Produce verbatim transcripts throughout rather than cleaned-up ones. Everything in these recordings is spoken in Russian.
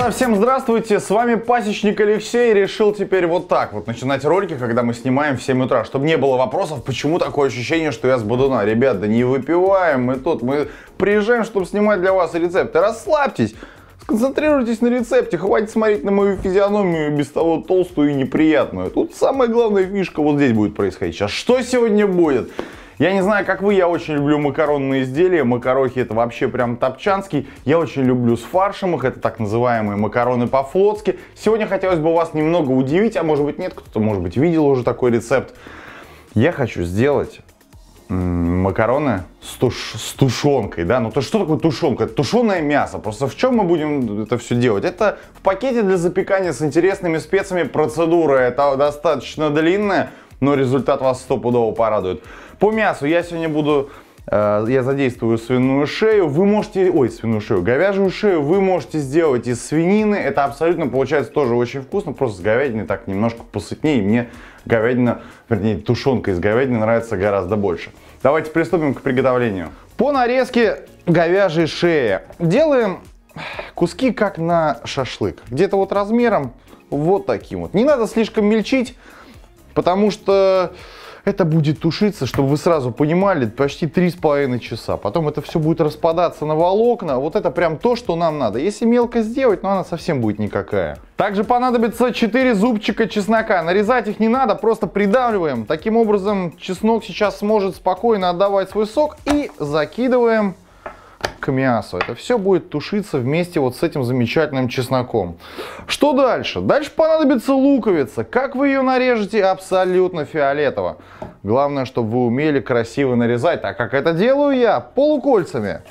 Друзья, всем здравствуйте, с вами пасечник Алексей. Решил теперь вот так вот начинать ролики, когда мы снимаем в семь утра, чтобы не было вопросов, почему такое ощущение, что я с бодуна. Ребята, не выпиваем, мы тут, мы приезжаем, чтобы снимать для вас рецепты. Расслабьтесь, сконцентрируйтесь на рецепте, хватит смотреть на мою физиономию, без того толстую и неприятную. Тут самая главная фишка вот здесь будет происходить. Сейчас что сегодня будет? Я не знаю, как вы, я очень люблю макаронные изделия. Макарохи — это вообще прям топчанский. Я очень люблю с фаршем их, это так называемые макароны по-флотски. Сегодня хотелось бы вас немного удивить, а может быть нет, кто-то, может быть, видел уже такой рецепт. Я хочу сделать макароны с, туш... с тушенкой, да, ну то что такое тушенка? Это тушеное мясо. Просто в чем мы будем это все делать? Это в пакете для запекания с интересными специями. Процедура это достаточно длинная, но результат вас стопудово порадует. По мясу я сегодня буду, э, я задействую свиную шею. Вы можете, ой, свиную шею, говяжью шею вы можете сделать из свинины. Это абсолютно получается тоже очень вкусно. Просто с говядиной так немножко посытнее. И мне говядина, вернее, тушенка из говядины нравится гораздо больше. Давайте приступим к приготовлению. По нарезке говяжьей шеи делаем куски как на шашлык. Где-то вот размером вот таким вот. Не надо слишком мельчить, потому что это будет тушиться, чтобы вы сразу понимали, почти три с половиной часа. Потом это все будет распадаться на волокна. Вот это прям то, что нам надо. Если мелко сделать, но она совсем будет никакая. Также понадобится четыре зубчика чеснока. Нарезать их не надо, просто придавливаем. Таким образом чеснок сейчас сможет спокойно отдавать свой сок. И закидываем к мясу. Это все будет тушиться вместе вот с этим замечательным чесноком. Что дальше? Дальше понадобится луковица. Как вы ее нарежете? Абсолютно фиолетово. Главное, чтобы вы умели красиво нарезать, так как это делаю я полукольцами.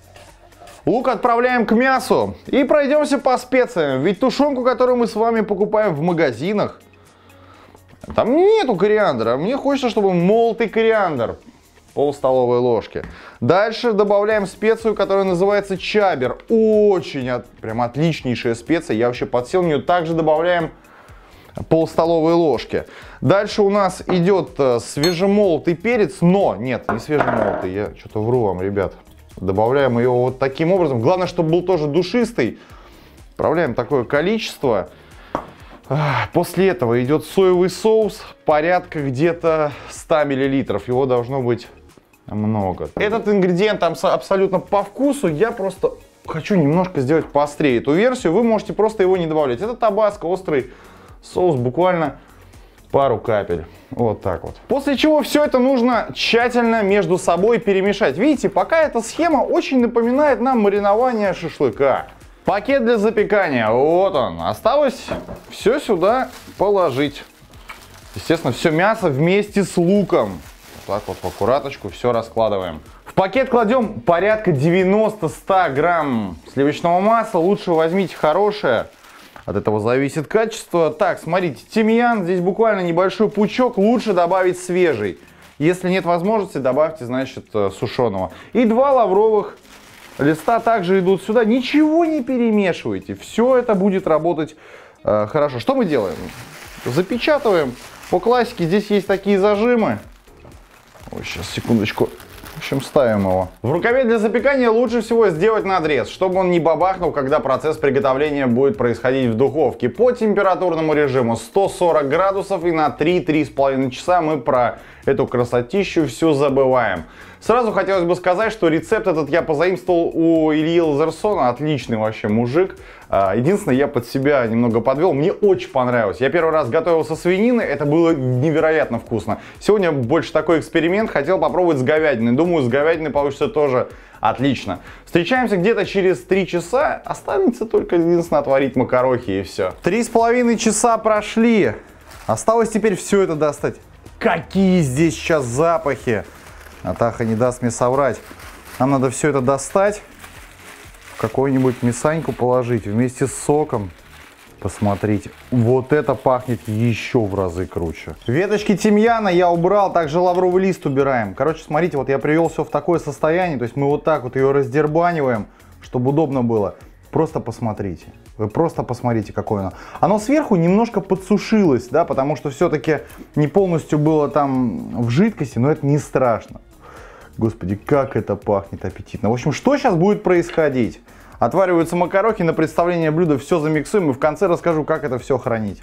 Лук отправляем к мясу и пройдемся по специям. Ведь тушенку, которую мы с вами покупаем в магазинах, там нету кориандра. Мне хочется, чтобы молотый кориандр. Пол столовой ложки. Дальше добавляем специю, которая называется чабер. Очень от, прям отличнейшая специя. Я вообще подсел на нее. Также добавляем пол столовой ложки. Дальше у нас идет свежемолотый перец. Но нет, не свежемолотый. Я что-то вру вам, ребят. Добавляем его вот таким образом. Главное, чтобы был тоже душистый. Отправляем такое количество. После этого идет соевый соус. Порядка где-то ста миллилитров. Его должно быть много. Этот ингредиент там абсолютно по вкусу. Я просто хочу немножко сделать поострее эту версию. Вы можете просто его не добавлять. Это табаско, острый соус, буквально пару капель. Вот так вот. После чего все это нужно тщательно между собой перемешать. Видите, пока эта схема очень напоминает нам маринование шашлыка. Пакет для запекания. Вот он. Осталось все сюда положить. Естественно, все мясо вместе с луком. Так вот, по аккураточку все раскладываем. В пакет кладем порядка девяноста-ста грамм сливочного масла. Лучше возьмите хорошее. От этого зависит качество. Так, смотрите, тимьян. Здесь буквально небольшой пучок. Лучше добавить свежий. Если нет возможности, добавьте, значит, сушеного. И два лавровых листа также идут сюда. Ничего не перемешивайте. Все это будет работать э, хорошо. Что мы делаем? Запечатываем. По классике здесь есть такие зажимы. Ой, сейчас, секундочку. В общем, ставим его. В рукаве для запекания лучше всего сделать надрез, чтобы он не бабахнул, когда процесс приготовления будет происходить в духовке. По температурному режиму сто сорок градусов и на три-три с половиной часа мы про эту красотищу все забываем. Сразу хотелось бы сказать, что рецепт этот я позаимствовал у Ильи Лазерсона. Отличный вообще мужик. Единственное, я под себя немного подвел. Мне очень понравилось. Я первый раз готовил со свинины. Это было невероятно вкусно. Сегодня больше такой эксперимент. Хотел попробовать с говядиной. Думаю, с говядиной получится тоже отлично. Встречаемся где-то через три часа. Останется только единственное отварить макарохи и все. Три с половиной часа прошли. Осталось теперь все это достать. Какие здесь сейчас запахи! Натаха не даст мне соврать. Нам надо все это достать, в какую-нибудь мисаньку положить вместе с соком. Посмотрите, вот это пахнет еще в разы круче. Веточки тимьяна я убрал, также лавровый лист убираем. Короче, смотрите, вот я привел все в такое состояние. То есть мы вот так вот ее раздербаниваем, чтобы удобно было. Просто посмотрите. Вы просто посмотрите, какое оно. Оно сверху немножко подсушилось, да, потому что все-таки не полностью было там в жидкости, но это не страшно. Господи, как это пахнет аппетитно. В общем, что сейчас будет происходить? Отвариваются макароки, на представление блюда все замиксуем и в конце расскажу, как это все хранить.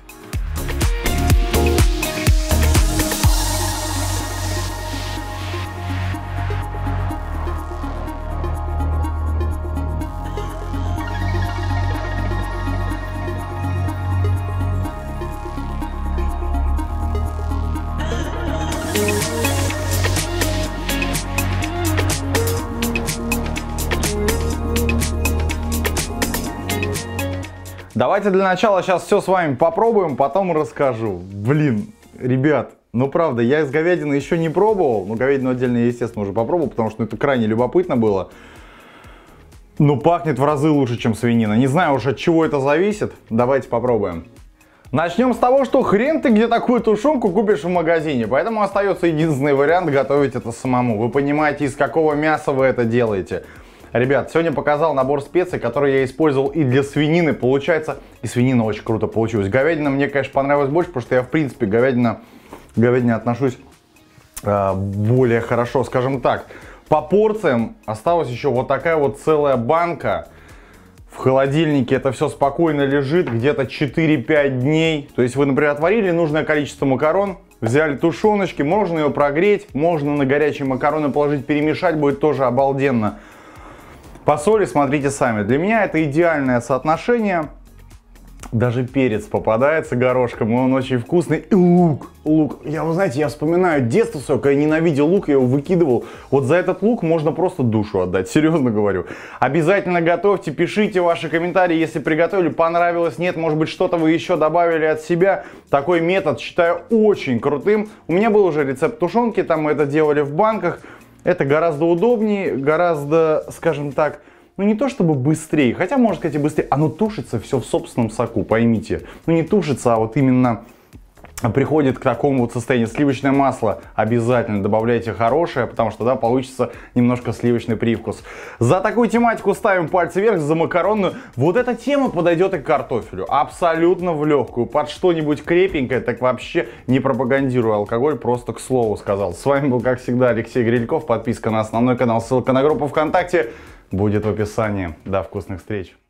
Давайте для начала сейчас все с вами попробуем, потом расскажу. Блин, ребят, ну правда, я из говядины еще не пробовал. Ну, говядину отдельно я, естественно, уже попробовал, потому что это крайне любопытно было. Но пахнет в разы лучше, чем свинина. Не знаю уж, от чего это зависит. Давайте попробуем. Начнем с того, что хрен ты где такую тушенку купишь в магазине. Поэтому остается единственный вариант готовить это самому. Вы понимаете, из какого мяса вы это делаете. Ребят, сегодня показал набор специй, которые я использовал и для свинины. Получается, и свинина очень круто получилась. Говядина мне, конечно, понравилась больше, потому что я, в принципе, говядина, к говядине отношусь э, более хорошо, скажем так. По порциям осталась еще вот такая вот целая банка. В холодильнике это все спокойно лежит, где-то четыре-пять дней. То есть вы, например, отварили нужное количество макарон, взяли тушеночки, можно ее прогреть, можно на горячие макароны положить, перемешать, будет тоже обалденно. По соли смотрите сами. Для меня это идеальное соотношение. Даже перец попадается горошком, и он очень вкусный. И лук. Лук. Я, вы знаете, я вспоминаю детство свое, когда я ненавидел лук, я его выкидывал. Вот за этот лук можно просто душу отдать, серьезно говорю. Обязательно готовьте, пишите ваши комментарии, если приготовили, понравилось, нет, может быть, что-то вы еще добавили от себя. Такой метод считаю очень крутым. У меня был уже рецепт тушенки, там мы это делали в банках. Это гораздо удобнее, гораздо, скажем так, ну не то чтобы быстрее, хотя, можно сказать, и быстрее. Оно тушится все в собственном соку, поймите. Ну не тушится, а вот именно приходит к такому вот состоянию. Сливочное масло обязательно добавляйте хорошее, потому что тогда получится немножко сливочный привкус. За такую тематику ставим пальцы вверх, за макаронную. Вот эта тема подойдет и к картофелю. Абсолютно в легкую. Под что-нибудь крепенькое, так вообще не пропагандирую алкоголь, просто к слову сказал. С вами был, как всегда, Алексей Грильков. Подписка на основной канал, ссылка на группу ВКонтакте будет в описании. До вкусных встреч!